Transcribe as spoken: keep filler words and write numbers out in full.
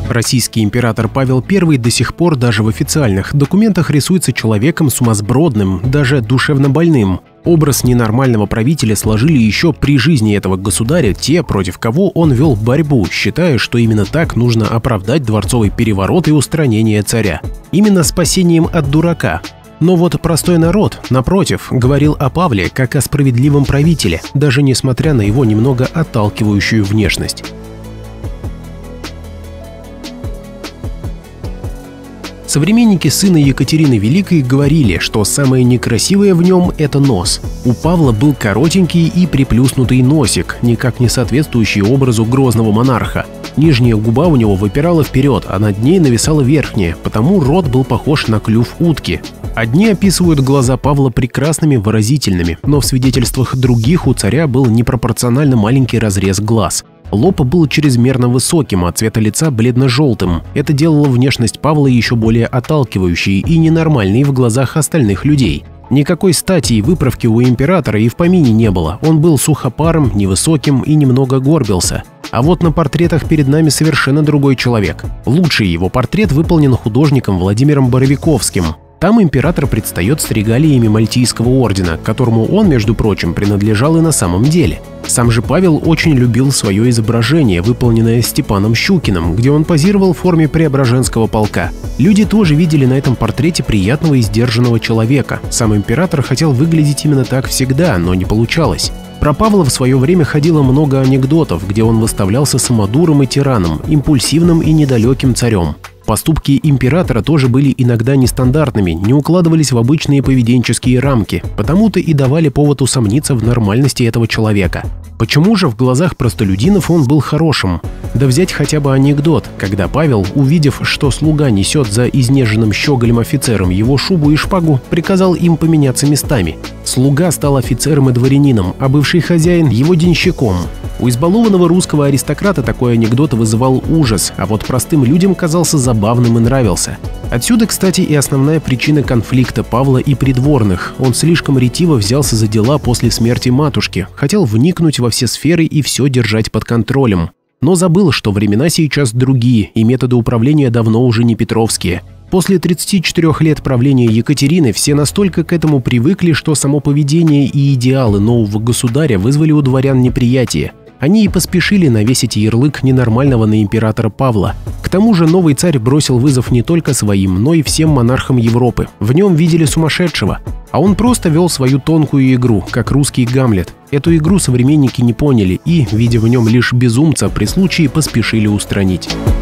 Российский император Павел Первый до сих пор даже в официальных документах рисуется человеком сумасбродным, даже душевно больным. Образ ненормального правителя сложили еще при жизни этого государя те, против кого он вел борьбу, считая, что именно так нужно оправдать дворцовый переворот и устранение царя. Именно спасением от дурака. Но вот простой народ, напротив, говорил о Павле как о справедливом правителе, даже несмотря на его немного отталкивающую внешность. Современники сына Екатерины Великой говорили, что самое некрасивое в нем – это нос. У Павла был коротенький и приплюснутый носик, никак не соответствующий образу грозного монарха. Нижняя губа у него выпирала вперед, а над ней нависала верхняя, потому рот был похож на клюв утки. Одни описывают глаза Павла прекрасными, выразительными, но в свидетельствах других у царя был непропорционально маленький разрез глаз. Лоб был чрезмерно высоким, а цвета лица бледно-желтым. Это делало внешность Павла еще более отталкивающей и ненормальной в глазах остальных людей. Никакой стати и выправки у императора и в помине не было. Он был сухопарым, невысоким и немного горбился. А вот на портретах перед нами совершенно другой человек. Лучший его портрет выполнен художником Владимиром Боровиковским. Там император предстает с регалиями Мальтийского ордена, которому он, между прочим, принадлежал и на самом деле. Сам же Павел очень любил свое изображение, выполненное Степаном Щукиным, где он позировал в форме Преображенского полка. Люди тоже видели на этом портрете приятного и сдержанного человека. Сам император хотел выглядеть именно так всегда, но не получалось. Про Павла в свое время ходило много анекдотов, где он выставлялся самодуром и тираном, импульсивным и недалеким царем. Поступки императора тоже были иногда нестандартными, не укладывались в обычные поведенческие рамки, потому-то и давали повод усомниться в нормальности этого человека. Почему же в глазах простолюдинов он был хорошим? Да взять хотя бы анекдот, когда Павел, увидев, что слуга несет за изнеженным щеголем офицером его шубу и шпагу, приказал им поменяться местами. Слуга стал офицером и дворянином, а бывший хозяин – его денщиком. У избалованного русского аристократа такой анекдот вызывал ужас, а вот простым людям казался забавным и нравился. Отсюда, кстати, и основная причина конфликта Павла и придворных. Он слишком ретиво взялся за дела после смерти матушки, хотел вникнуть во все сферы и все держать под контролем. Но забыл, что времена сейчас другие, и методы управления давно уже не петровские. После тридцати четырёх лет правления Екатерины все настолько к этому привыкли, что само поведение и идеалы нового государя вызвали у дворян неприятие. Они и поспешили навесить ярлык ненормального на императора Павла. К тому же новый царь бросил вызов не только своим, но и всем монархам Европы. В нем видели сумасшедшего. А он просто вел свою тонкую игру, как русский Гамлет. Эту игру современники не поняли и, видя в нем лишь безумца, при случае поспешили устранить.